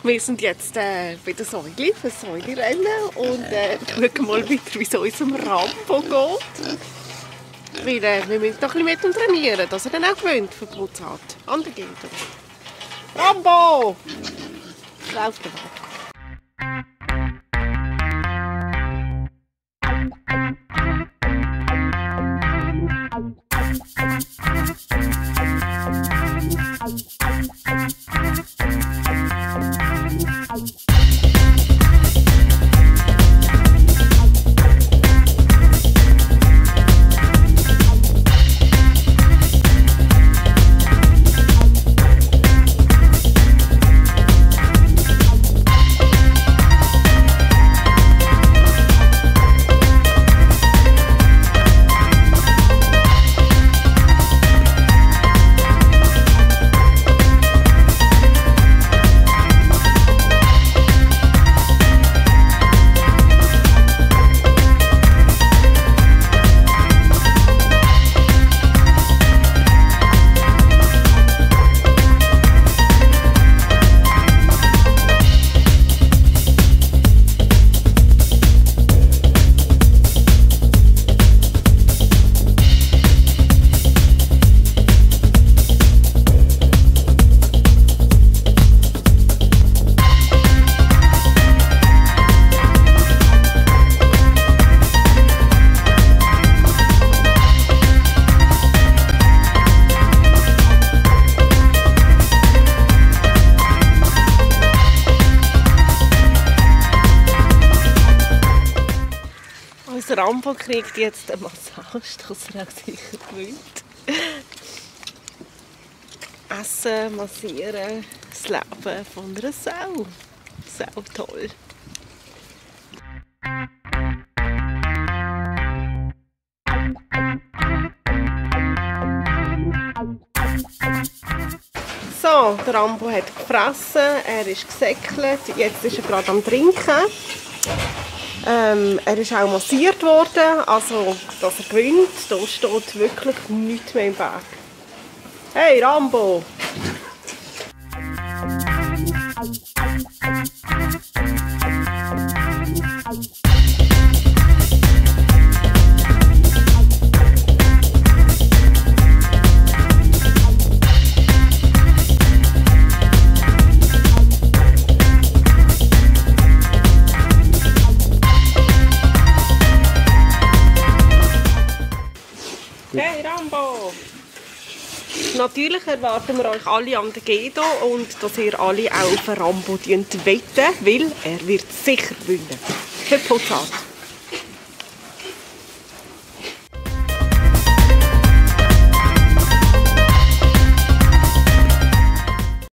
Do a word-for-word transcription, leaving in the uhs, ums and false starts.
Wir sind jetzt äh, bei der Säule, für das Säulerennen und äh, schauen mal wieder, wie es unserem Rambo geht. Weil, äh, wir müssen noch ein bisschen mit ihm trainieren, dass er dann auch gewöhnt für Putz hat. An der Gegend. Rambo! Lauf den Weg. Unser Rambo kriegt jetzt eine Massage, dass er auch sicher gewöhnt. Essen, massieren, das Leben von einer Sau. Sau toll. So, der Rambo hat gefressen, er ist gesäckelt, jetzt ist er gerade am Trinken. Ähm, er ist auch massiert worden, also dass er gewinnt, da steht wirklich nichts mehr im Weg. Hey Rambo! Hey Rambo! Natürlich erwarten wir euch alle an der Gedo und dass ihr alle auch auf Rambo wetten, weil er wird sicher gewinnen. Für Putz.